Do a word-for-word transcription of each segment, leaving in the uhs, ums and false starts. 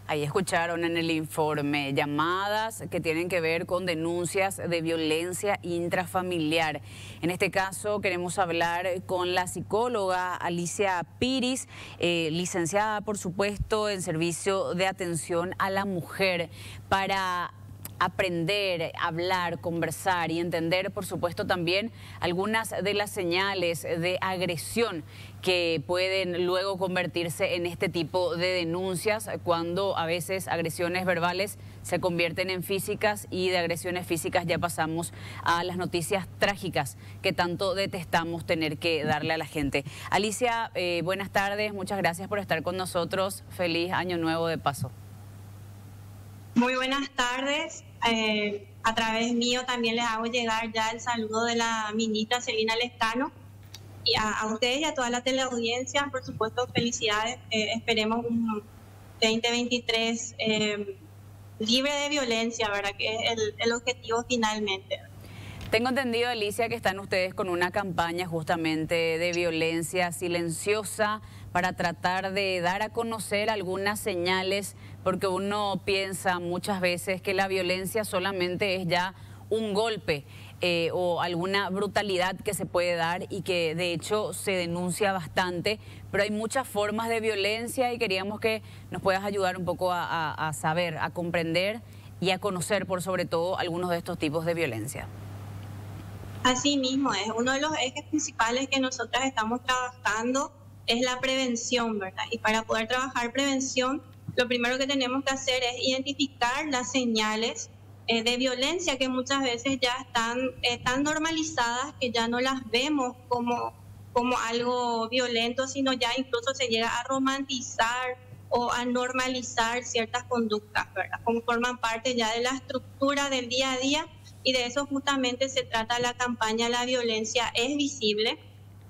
Ahí escucharon en el informe llamadas que tienen que ver con denuncias de violencia intrafamiliar. En este caso queremos hablar con la psicóloga Alicia Piris, eh, licenciada por supuesto en servicio de atención a la mujer, para aprender, hablar, conversar y entender, por supuesto, también algunas de las señales de agresión que pueden luego convertirse en este tipo de denuncias cuando a veces agresiones verbales se convierten en físicas y de agresiones físicas ya pasamos a las noticias trágicas que tanto detestamos tener que darle a la gente. Alicia, eh, buenas tardes, muchas gracias por estar con nosotros. Feliz año nuevo de paso. Muy buenas tardes. Eh, a través mío también les hago llegar ya el saludo de la ministra Celina Lescano. Y a, a ustedes y a toda la teleaudiencia, por supuesto, felicidades. Eh, esperemos un veinte veintitrés eh, libre de violencia, ¿verdad? Que es el, el objetivo finalmente. Tengo entendido, Alicia, que están ustedes con una campaña justamente de violencia silenciosa para tratar de dar a conocer algunas señales, porque uno piensa muchas veces que la violencia solamente es ya un golpe eh, o alguna brutalidad que se puede dar y que de hecho se denuncia bastante, pero hay muchas formas de violencia y queríamos que nos puedas ayudar un poco a, a, a saber, a comprender y a conocer por sobre todo algunos de estos tipos de violencia. Así mismo es, uno de los ejes principales que nosotras estamos trabajando es la prevención, ¿verdad? Y para poder trabajar prevención, lo primero que tenemos que hacer es identificar las señales eh, de violencia que muchas veces ya están eh, tan normalizadas que ya no las vemos como, como algo violento, sino ya incluso se llega a romantizar o a normalizar ciertas conductas, ¿verdad? Como forman parte ya de la estructura del día a día, y de eso justamente se trata la campaña La violencia es visible,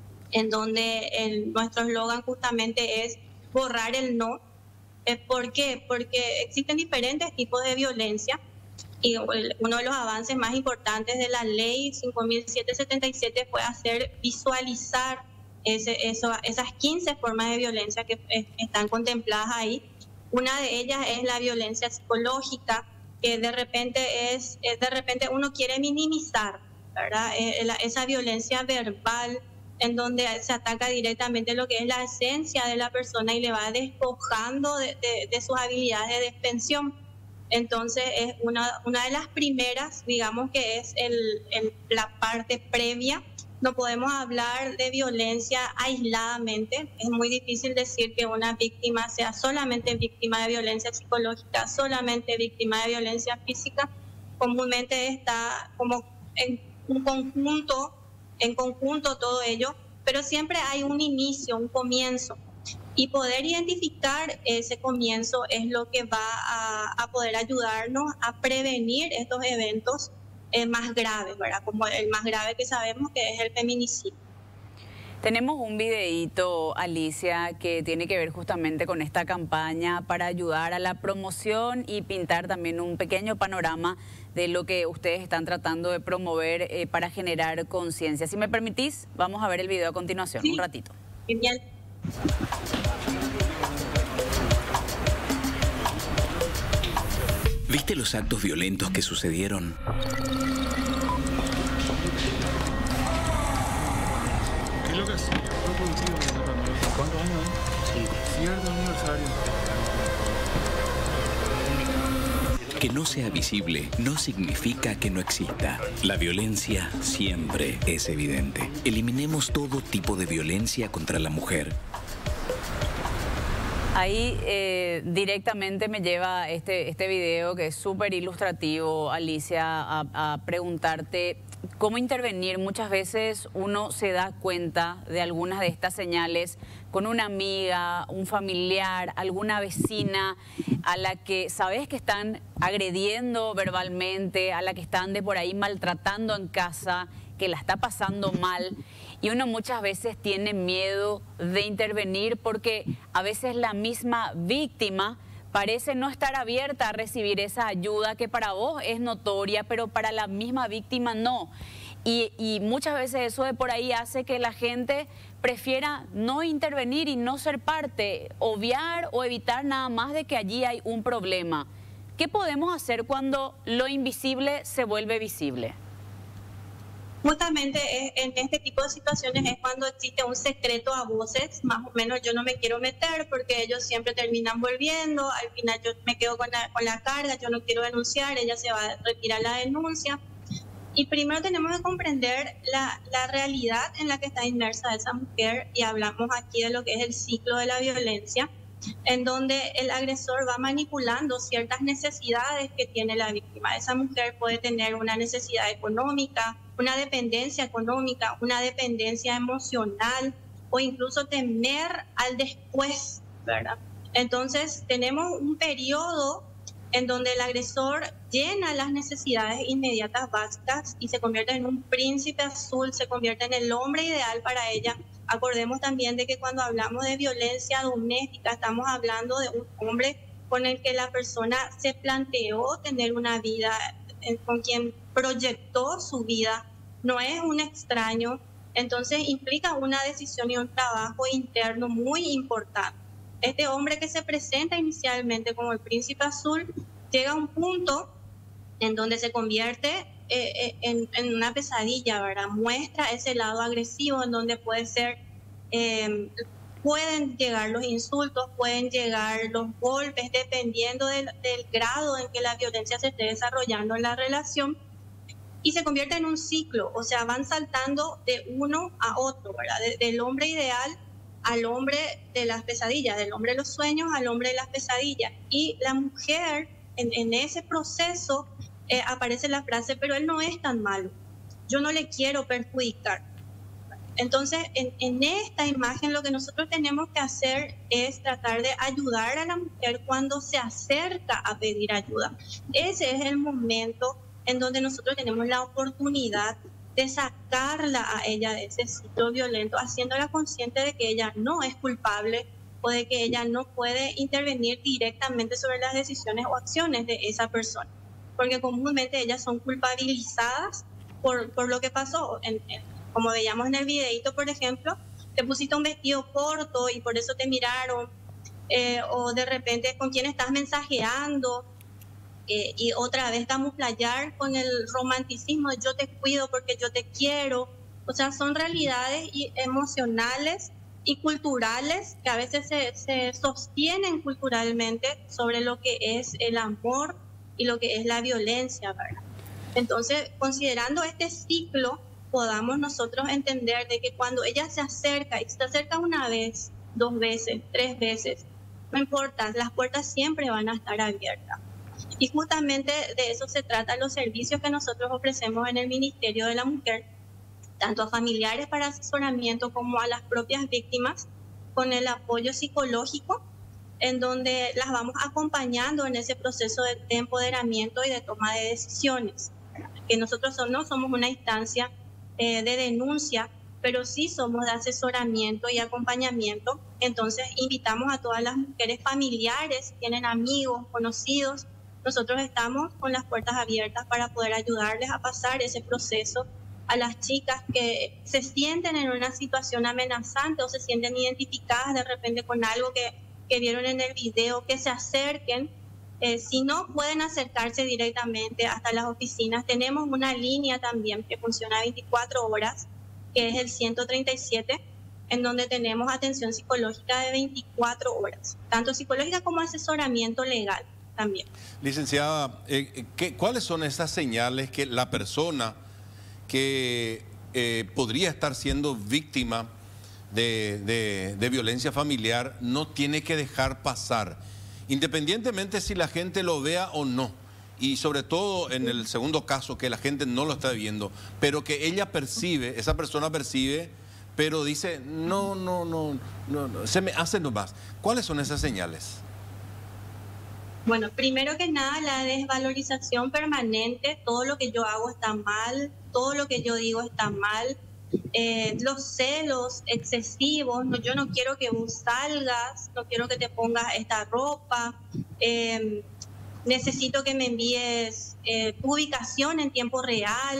en donde el, nuestro eslogan justamente es borrar el no. ¿Por qué? Porque existen diferentes tipos de violencia y uno de los avances más importantes de la ley cinco mil setecientos setenta y siete fue hacer visualizar ese, eso, esas quince formas de violencia que están contempladas ahí. Una de ellas es la violencia psicológica, que de repente es, de repente uno quiere minimizar, ¿verdad? Esa violencia verbal, en donde se ataca directamente lo que es la esencia de la persona y le va despojando de, de, de sus habilidades de defensión. Entonces es una, una de las primeras, digamos que es el, el, la parte previa. No podemos hablar de violencia aisladamente. Es muy difícil decir que una víctima sea solamente víctima de violencia psicológica, solamente víctima de violencia física. Comúnmente está como en un conjunto, en conjunto todo ello, pero siempre hay un inicio, un comienzo. Y poder identificar ese comienzo es lo que va a, a poder ayudarnos a prevenir estos eventos eh, más graves, ¿verdad? Como el más grave que sabemos, que es el feminicidio. Tenemos un videíto, Alicia, que tiene que ver justamente con esta campaña para ayudar a la promoción y pintar también un pequeño panorama de lo que ustedes están tratando de promover eh, para generar conciencia. Si me permitís, vamos a ver el video a continuación, sí. Un ratito. Genial. ¿Viste los actos violentos que sucedieron? ¿Qué es lo que es? ¿Cuántos años? Sí. Cierto aniversario. Que no sea visible no significa que no exista. La violencia siempre es evidente. Eliminemos todo tipo de violencia contra la mujer. Ahí eh, directamente me lleva este, este video que es súper ilustrativo, Alicia, a, a preguntarte cómo intervenir. Muchas veces uno se da cuenta de algunas de estas señales con una amiga, un familiar, alguna vecina a la que sabes que están agrediendo verbalmente, a la que están de por ahí maltratando en casa, que la está pasando mal, y uno muchas veces tiene miedo de intervenir porque a veces la misma víctima parece no estar abierta a recibir esa ayuda que para vos es notoria, pero para la misma víctima no. Y, y muchas veces eso de por ahí hace que la gente prefiera no intervenir y no ser parte, obviar o evitar nada más de que allí hay un problema. ¿Qué podemos hacer cuando lo invisible se vuelve visible? Justamente en este tipo de situaciones es cuando existe un secreto a voces, más o menos yo no me quiero meter porque ellos siempre terminan volviendo, al final yo me quedo con la, con la carga, yo no quiero denunciar, ella se va a retirar la denuncia. Y primero tenemos que comprender la, la realidad en la que está inmersa esa mujer, y hablamos aquí de lo que es el ciclo de la violencia, en donde el agresor va manipulando ciertas necesidades que tiene la víctima. Esa mujer puede tener una necesidad económica, una dependencia económica, una dependencia emocional o incluso temer al después, ¿verdad? Entonces tenemos un periodo en donde el agresor llena las necesidades inmediatas básicas y se convierte en un príncipe azul, se convierte en el hombre ideal para ella. Acordemos también de que cuando hablamos de violencia doméstica estamos hablando de un hombre con el que la persona se planteó tener una vida, con quien proyectó su vida, no es un extraño, entonces implica una decisión y un trabajo interno muy importante. Este hombre que se presenta inicialmente como el príncipe azul llega a un punto en donde se convierte eh, en, en una pesadilla, ¿verdad? Muestra ese lado agresivo en donde puede ser, eh, pueden llegar los insultos, pueden llegar los golpes, dependiendo del, del grado en que la violencia se esté desarrollando en la relación, y se convierte en un ciclo, o sea, van saltando de uno a otro, ¿verdad? De, del hombre ideal al hombre de las pesadillas, del hombre de los sueños al hombre de las pesadillas. Y la mujer, en, en ese proceso, eh, aparece la frase, pero él no es tan malo, yo no le quiero perjudicar. Entonces, en, en esta imagen lo que nosotros tenemos que hacer es tratar de ayudar a la mujer cuando se acerca a pedir ayuda. Ese es el momento en donde nosotros tenemos la oportunidad de sacarla a ella de ese ciclo violento, haciéndola consciente de que ella no es culpable o de que ella no puede intervenir directamente sobre las decisiones o acciones de esa persona, porque comúnmente ellas son culpabilizadas por, por lo que pasó. En, en, como veíamos en el videito, por ejemplo, te pusiste un vestido corto y por eso te miraron, eh, o de repente con quién estás mensajeando, Eh, y otra vez camuflar con el romanticismo de yo te cuido porque yo te quiero. O sea, son realidades y emocionales y culturales que a veces se, se sostienen culturalmente sobre lo que es el amor y lo que es la violencia, ¿verdad? Entonces, considerando este ciclo, podamos nosotros entender de que cuando ella se acerca, y se acerca una vez, dos veces, tres veces, no importa, las puertas siempre van a estar abiertas. Y justamente de eso se trata los servicios que nosotros ofrecemos en el Ministerio de la Mujer, tanto a familiares para asesoramiento como a las propias víctimas, con el apoyo psicológico, en donde las vamos acompañando en ese proceso de, de empoderamiento y de toma de decisiones. Que nosotros son, no somos una instancia eh, de denuncia, pero sí somos de asesoramiento y acompañamiento. Entonces invitamos a todas las mujeres familiares, tienen amigos, conocidos. Nosotros estamos con las puertas abiertas para poder ayudarles a pasar ese proceso. A las chicas que se sienten en una situación amenazante o se sienten identificadas de repente con algo que, que vieron en el video, que se acerquen. Eh, si no pueden acercarse directamente hasta las oficinas, tenemos una línea también que funciona veinticuatro horas, que es el ciento treinta y siete, en donde tenemos atención psicológica de veinticuatro horas, tanto psicológica como asesoramiento legal también. Licenciada, eh, ¿qué, ¿cuáles son esas señales que la persona que eh, podría estar siendo víctima de, de, de violencia familiar no tiene que dejar pasar, independientemente si la gente lo vea o no? Y sobre todo en el segundo caso, que la gente no lo está viendo, pero que ella percibe, esa persona percibe, pero dice, no, no, no, no, no se me hace nomás. ¿Cuáles son esas señales? Bueno, primero que nada, la desvalorización permanente, todo lo que yo hago está mal, todo lo que yo digo está mal, eh, los celos excesivos, no, yo no quiero que vos salgas, no quiero que te pongas esta ropa, eh, necesito que me envíes eh, tu ubicación en tiempo real,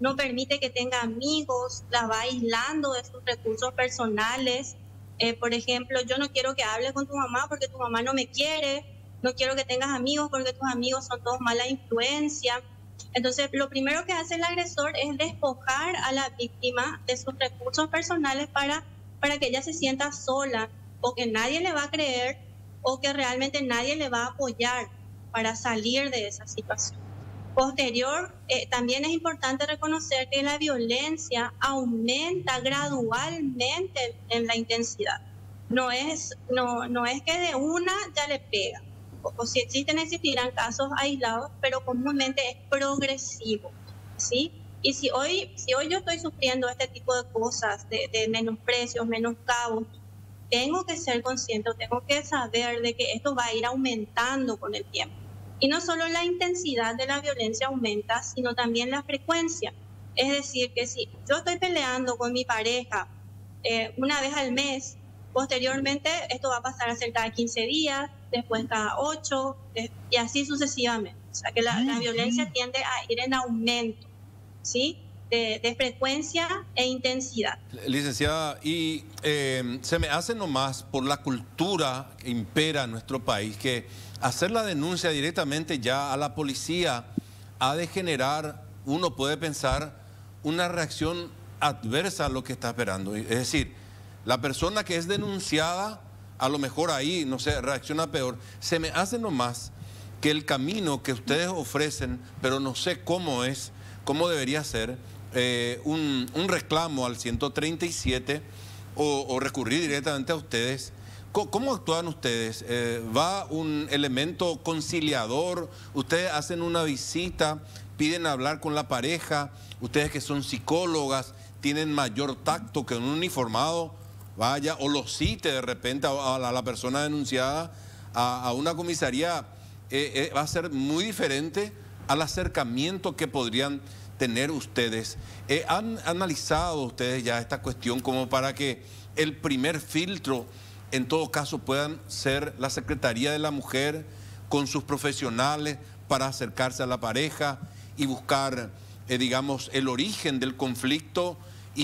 no permite que tenga amigos, la va aislando de sus recursos personales. Eh, por ejemplo, yo no quiero que hables con tu mamá porque tu mamá no me quiere, no quiero que tengas amigos porque tus amigos son todos mala influencia. Entonces, lo primero que hace el agresor es despojar a la víctima de sus recursos personales para, para que ella se sienta sola, o que nadie le va a creer, o que realmente nadie le va a apoyar para salir de esa situación. Posterior, eh, también es importante reconocer que la violencia aumenta gradualmente en la intensidad. No es, no, no es que de una ya le pega. O, o si existen, existirán casos aislados, pero comúnmente es progresivo, ¿sí? Y si hoy, si hoy yo estoy sufriendo este tipo de cosas, de, de menosprecios, menoscabos, tengo que ser consciente, tengo que saber de que esto va a ir aumentando con el tiempo. Y no solo la intensidad de la violencia aumenta, sino también la frecuencia. Es decir, que si yo estoy peleando con mi pareja eh, una vez al mes, posteriormente esto va a pasar a ser cada quince días, después cada ocho, y así sucesivamente. O sea que la, la violencia tiende a ir en aumento, ¿sí? De, de frecuencia e intensidad. Licenciada, y eh, se me hace nomás por la cultura que impera en nuestro país que hacer la denuncia directamente ya a la policía ha de generar, uno puede pensar, una reacción adversa a lo que está esperando. Es decir, la persona que es denunciada, a lo mejor ahí, no sé, reacciona peor. Se me hace nomás que el camino que ustedes ofrecen, pero no sé cómo es, cómo debería ser, eh, un, un reclamo al ciento treinta y siete o, o recurrir directamente a ustedes. ¿Cómo actúan ustedes? Eh, ¿Va un elemento conciliador? ¿Ustedes hacen una visita? ¿Piden hablar con la pareja? ¿Ustedes que son psicólogas tienen mayor tacto que un uniformado vaya o lo cite de repente a, a la persona denunciada a, a una comisaría? Eh, eh, va a ser muy diferente al acercamiento que podrían tener ustedes. Eh, ¿Han analizado ustedes ya esta cuestión como para que el primer filtro en todo caso puedan ser la Secretaría de la Mujer con sus profesionales para acercarse a la pareja y buscar, eh, digamos, el origen del conflicto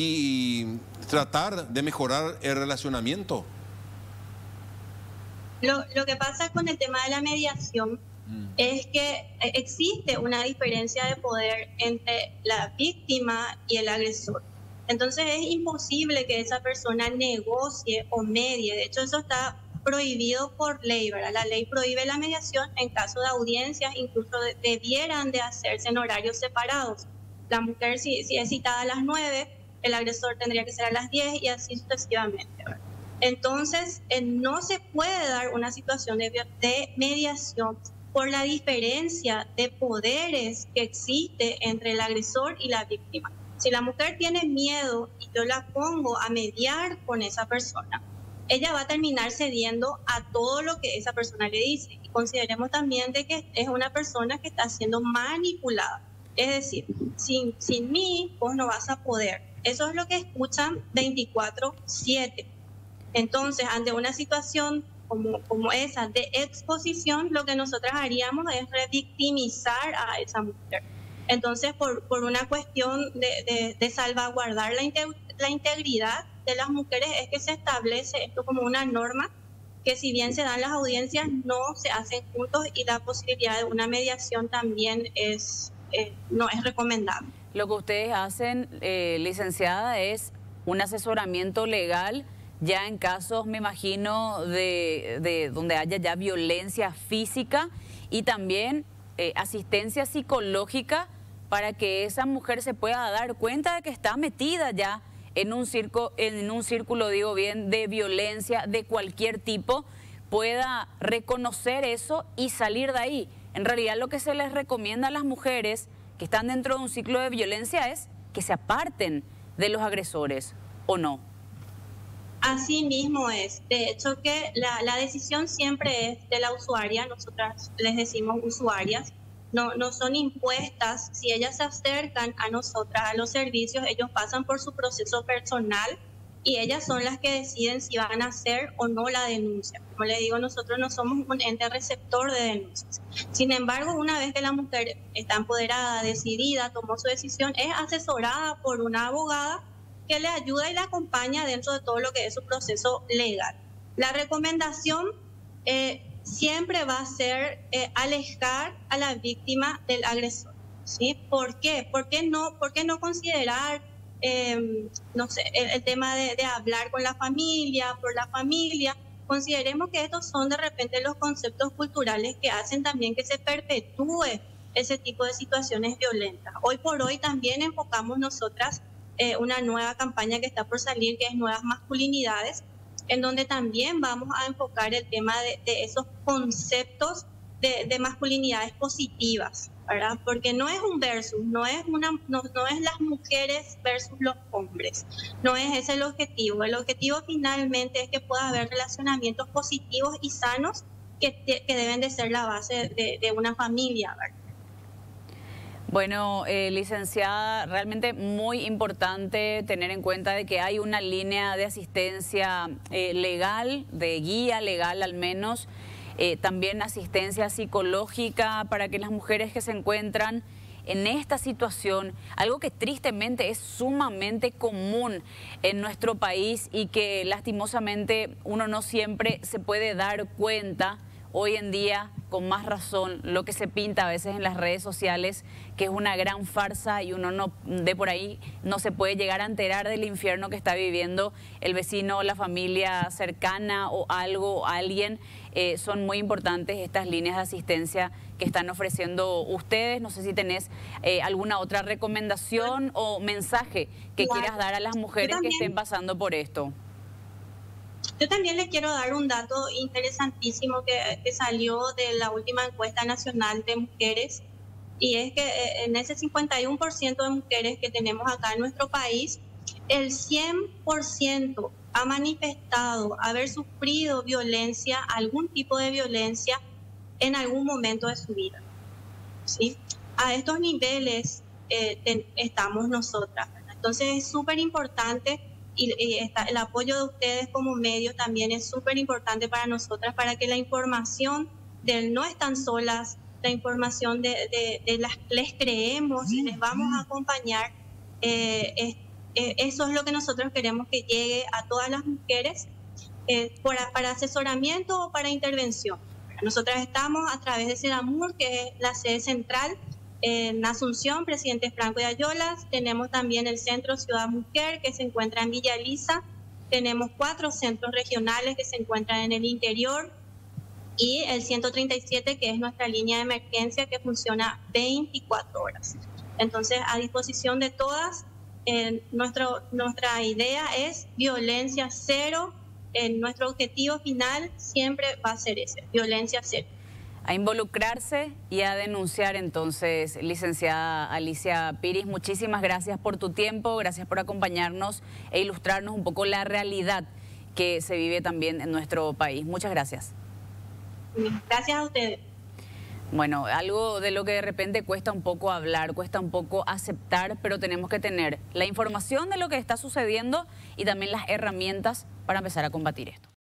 y tratar de mejorar el relacionamiento? Lo, lo que pasa con el tema de la mediación mm. es que existe una diferencia de poder entre la víctima y el agresor. Entonces es imposible que esa persona negocie o medie. De hecho, eso está prohibido por ley, ¿verdad? La ley prohíbe la mediación en caso de audiencias, incluso de, debieran de hacerse en horarios separados. La mujer, si, si es citada a las nueve, el agresor tendría que ser a las diez y así sucesivamente, ¿verdad? Entonces, eh, no se puede dar una situación de, de mediación por la diferencia de poderes que existe entre el agresor y la víctima. Si la mujer tiene miedo y yo la pongo a mediar con esa persona, ella va a terminar cediendo a todo lo que esa persona le dice. Y consideremos también de que es una persona que está siendo manipulada. Es decir, sin, sin mí vos no vas a poder. Eso es lo que escuchan veinticuatro siete. Entonces, ante una situación como, como esa de exposición, lo que nosotras haríamos es revictimizar a esa mujer. Entonces, por, por una cuestión de, de, de salvaguardar la, integ la integridad de las mujeres, es que se establece esto como una norma, que si bien se dan las audiencias, no se hacen juntos y la posibilidad de una mediación también es, eh, no es recomendable. Lo que ustedes hacen, eh, licenciada, es un asesoramiento legal ya en casos, me imagino, de, de donde haya ya violencia física y también eh, asistencia psicológica para que esa mujer se pueda dar cuenta de que está metida ya en un, circo, en un círculo, digo bien, de violencia de cualquier tipo, pueda reconocer eso y salir de ahí. En realidad lo que se les recomienda a las mujeres que están dentro de un ciclo de violencia es que se aparten de los agresores, ¿o no? Así mismo es. De hecho que la, la decisión siempre es de la usuaria, nosotras les decimos usuarias, no, no son impuestas. Si ellas se acercan a nosotras, a los servicios, ellos pasan por su proceso personal y ellas son las que deciden si van a hacer o no la denuncia. Como les digo, nosotros no somos un ente receptor de denuncias. Sin embargo, una vez que la mujer está empoderada, decidida, tomó su decisión, es asesorada por una abogada que le ayuda y la acompaña dentro de todo lo que es su proceso legal. La recomendación eh, siempre va a ser eh, alejar a la víctima del agresor, ¿sí? ¿Por qué? ¿Por qué no, por qué no considerar eh, no sé, el, el tema de, de hablar con la familia, por la familia? Consideremos que estos son de repente los conceptos culturales que hacen también que se perpetúe ese tipo de situaciones violentas. Hoy por hoy también enfocamos nosotras eh, una nueva campaña que está por salir, que es Nuevas Masculinidades, en donde también vamos a enfocar el tema de, de esos conceptos de, de masculinidades positivas, ¿verdad? Porque no es un versus, no es, una, no, no es las mujeres versus los hombres, no es ese el objetivo. El objetivo finalmente es que pueda haber relacionamientos positivos y sanos que, que deben de ser la base de, de una familia, ¿verdad? Bueno, eh, licenciada, realmente muy importante tener en cuenta de que hay una línea de asistencia eh, legal, de guía legal al menos, eh, también asistencia psicológica para que las mujeres que se encuentran en esta situación, algo que tristemente es sumamente común en nuestro país y que lastimosamente uno no siempre se puede dar cuenta. Hoy en día, con más razón, lo que se pinta a veces en las redes sociales, que es una gran farsa y uno no de por ahí no se puede llegar a enterar del infierno que está viviendo el vecino, la familia cercana o algo, alguien. Eh, son muy importantes estas líneas de asistencia que están ofreciendo ustedes. No sé si tenés eh, alguna otra recomendación o mensaje que claro. quieras dar a las mujeres que estén pasando por esto. Yo también les quiero dar un dato interesantísimo que, que salió de la última encuesta nacional de mujeres, y es que en ese cincuenta y uno por ciento de mujeres que tenemos acá en nuestro país, el cien por ciento ha manifestado haber sufrido violencia, algún tipo de violencia en algún momento de su vida, ¿sí? A estos niveles eh, ten, estamos nosotras, ¿verdad? Entonces es súper importante. Y, y está, el apoyo de ustedes como medios también es súper importante para nosotras, para que la información del no están solas, la información de, de, de las les creemos y les vamos a acompañar, eh, es, eh, eso es lo que nosotros queremos que llegue a todas las mujeres eh, para, para asesoramiento o para intervención. Nosotras estamos a través de CEDAMUR, que es la sede central, en Asunción, Presidente Franco de Ayolas. Tenemos también el Centro Ciudad Mujer, que se encuentra en Villa Elisa. Tenemos cuatro centros regionales que se encuentran en el interior y el ciento treinta y siete, que es nuestra línea de emergencia que funciona veinticuatro horas. Entonces, a disposición de todas, eh, nuestro, nuestra idea es violencia cero. Eh, nuestro objetivo final siempre va a ser ese, violencia cero. A involucrarse y a denunciar entonces, licenciada Alicia Piris. Muchísimas gracias por tu tiempo, gracias por acompañarnos e ilustrarnos un poco la realidad que se vive también en nuestro país. Muchas gracias. Gracias a ustedes. Bueno, algo de lo que de repente cuesta un poco hablar, cuesta un poco aceptar, pero tenemos que tener la información de lo que está sucediendo y también las herramientas para empezar a combatir esto.